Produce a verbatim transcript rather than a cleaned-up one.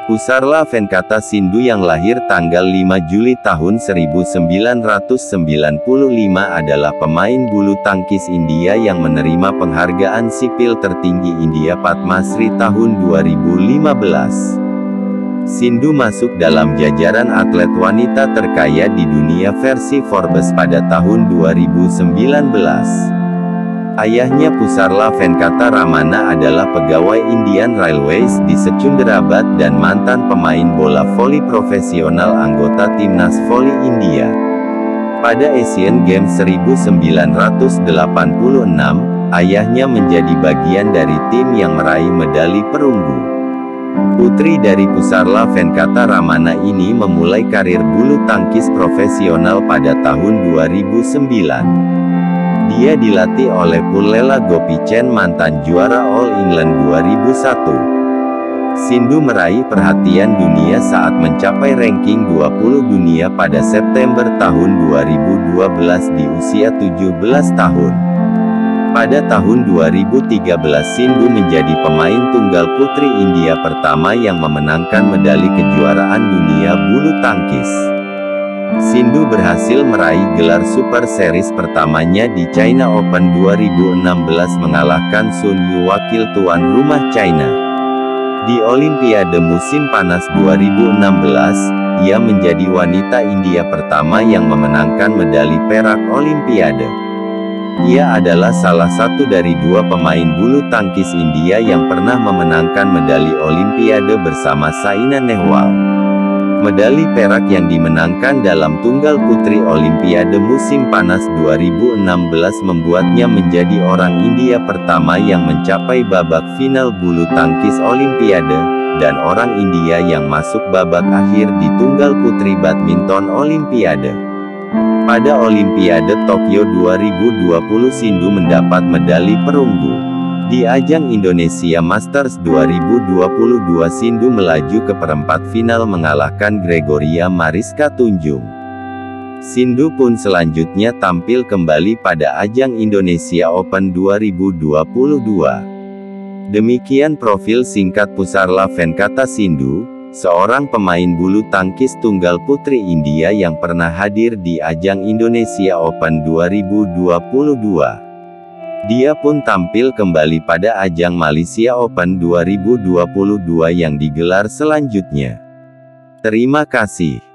Pusarla Venkata Sindhu yang lahir tanggal lima Juli tahun seribu sembilan ratus sembilan puluh lima adalah pemain bulu tangkis India yang menerima penghargaan sipil tertinggi India Padma Shri tahun dua ribu lima belas. Sindhu masuk dalam jajaran atlet wanita terkaya di dunia versi Forbes pada tahun dua ribu sembilan belas. Ayahnya Pusarla Venkata Ramana adalah pegawai Indian Railways di Secunderabad dan mantan pemain bola voli profesional anggota timnas voli India. Pada Asian Games seribu sembilan ratus delapan puluh enam, ayahnya menjadi bagian dari tim yang meraih medali perunggu. Putri dari Pusarla Venkata Ramana ini memulai karir bulu tangkis profesional pada tahun dua ribu sembilan. Dia dilatih oleh Pullela Gopichand, mantan juara All England dua ribu satu. Sindhu meraih perhatian dunia saat mencapai ranking dua puluh dunia pada September tahun dua ribu dua belas di usia tujuh belas tahun. Pada tahun dua ribu tiga belas Sindhu menjadi pemain tunggal putri India pertama yang memenangkan medali kejuaraan dunia bulu tangkis. Sindhu berhasil meraih gelar Super Series pertamanya di China Open dua ribu enam belas mengalahkan Sun Yu, wakil tuan rumah China. Di Olimpiade musim panas dua ribu enam belas, ia menjadi wanita India pertama yang memenangkan medali perak Olimpiade. Ia adalah salah satu dari dua pemain bulu tangkis India yang pernah memenangkan medali Olimpiade bersama Saina Nehwal. Medali perak yang dimenangkan dalam tunggal putri Olimpiade musim panas dua ribu enam belas membuatnya menjadi orang India pertama yang mencapai babak final bulu tangkis Olimpiade, dan orang India yang masuk babak akhir di tunggal putri badminton Olimpiade. Pada Olimpiade Tokyo dua ribu dua puluh Sindhu mendapat medali perunggu. Di ajang Indonesia Masters dua ribu dua puluh dua Sindhu melaju ke perempat final mengalahkan Gregoria Mariska Tunjung. Sindhu pun selanjutnya tampil kembali pada ajang Indonesia Open dua ribu dua puluh dua. Demikian profil singkat Pusarla Venkata Sindhu, seorang pemain bulu tangkis tunggal putri India yang pernah hadir di ajang Indonesia Open dua ribu dua puluh dua. Dia pun tampil kembali pada ajang Malaysia Open dua ribu dua puluh dua yang digelar selanjutnya. Terima kasih.